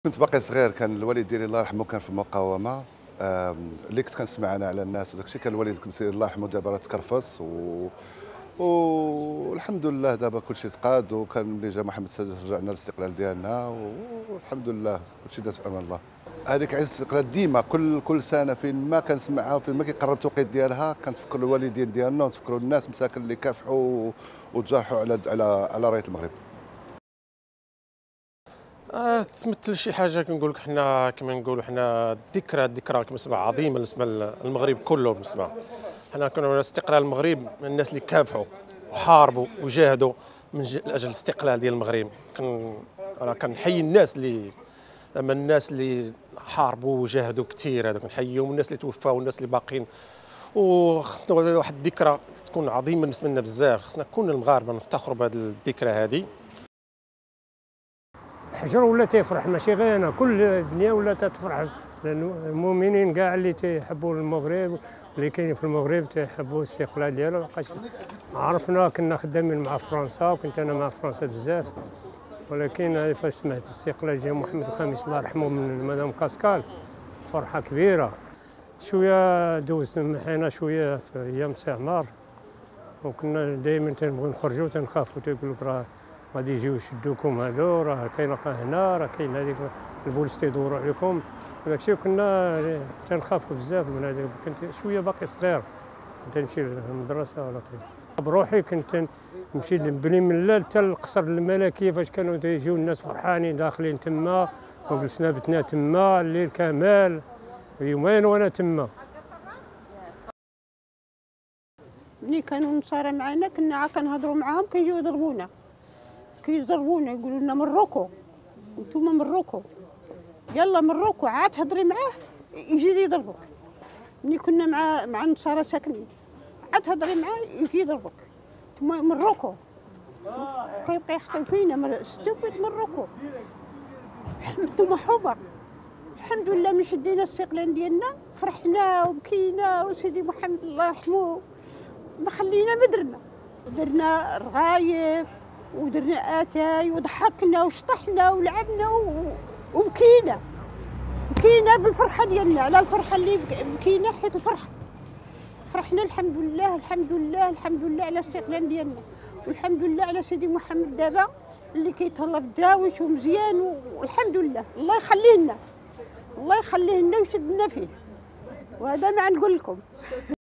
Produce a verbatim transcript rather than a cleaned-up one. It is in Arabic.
كنت باقي صغير كان الوالد ديالي الله يرحمه كان في المقاومه. اللي كنت كنسمع انا على الناس وداك الشيء كان الوالد كنت الله يرحمه دابا راه تكرفص و والحمد لله دابا كلشي تقاد، وكان ملي جا محمد السادات رجعنا للاستقلال ديالنا والحمد لله كلشي داز في امان الله. هذيك عيد الاستقلال ديما كل كل سنه فين ما كنسمعها وفين ما كيقرب التوقيت ديالها كنتفكروا الوالدين ديالنا ونتفكروا الناس مساكن اللي كافحوا وتجرحوا على على على رايه المغرب. آه تمثل شي حاجه كنقول لك حنا كما نقولوا حنا الذكرى الذكرى كنسمع عظيمه بالنسبه للمغرب كله. بالنسبه حنا كنا استقلال المغرب من الناس اللي كافحوا وحاربوا وجاهدوا من اجل الاستقلال ديال المغرب. كن انا كنحيي الناس اللي اما الناس اللي حاربوا وجاهدوا كثير، هذوك كنحييهم، الناس اللي توفاو والناس اللي باقيين. وخصنا واحد الذكرى تكون عظيمه بالنسبه لنا بزاف، خصنا كلنا المغاربه نفتخروا بهذه الذكرى هذه. الحجر ولا تيفرح، ماشي غير انا، كل الدنيا ولا تتفرح، لان المؤمنين كاع اللي تيحبوا المغرب اللي كاينين في المغرب تيحبوا الاستقلال ديالو. لقاش عرفنا كنا خدامين مع فرنسا وكنت انا مع فرنسا بزاف، ولكن فاش سمعت الاستقلال ديال محمد الخامس الله يرحمه من مدام كاسكال فرحه كبيره. شويه دوزت محينا شويه في ايام الاستعمار، وكنا دائما تنبغيو نخرجوا تنخافوا، تيقول لك راه غادي يجيو يشدوكم هادو، راه كاين هنا، راه كاين هذيك البوليس تيدوروا عليكم وداك الشيء. وكنا تنخافوا بزاف من هذا. كنت شويه باقي صغير كنت نمشي للمدرسه، ولكن بروحي كنت نمشي بني ملال حتى القصر الملكي فاش كانوا تيجيو الناس فرحانين داخلين تما، وجلسنا بتنا تما الليل كامل يومين وانا تما. ملي كانوا النصارى معنا كنا عا كنهضروا معاهم كيجيو يضربونا كيضربونا يقولوا لنا مروكو، نتوما مروكو، يلا مروكو، عاد تهضري معاه يجي يضربك. ملي كنا مع مع النصارى ساكنين عاد تهضري معاه يجي يضربك، نتوما مروكو، كيبقى يخطيو فينا ستوبيد مروكو، نتوما حمر. الحمد لله من شدينا الاستقلال ديالنا فرحنا وبكينا، وسيدي محمد الله يرحمه ما خلينا ما درنا درنا رغايب ودرنا اتاي وضحكنا وشطحنا ولعبنا وبكينا بكينا بالفرحه ديالنا، على الفرحه اللي بكينا حيت الفرحه فرحنا. الحمد لله الحمد لله الحمد لله على الاستقلال ديالنا، والحمد لله على سيدي محمد دابا اللي كيتهلا بالدراويش ومزيان، والحمد لله الله يخليه لنا الله يخليه لنا ويشدنا فيه، وهذا ما نقول لكم.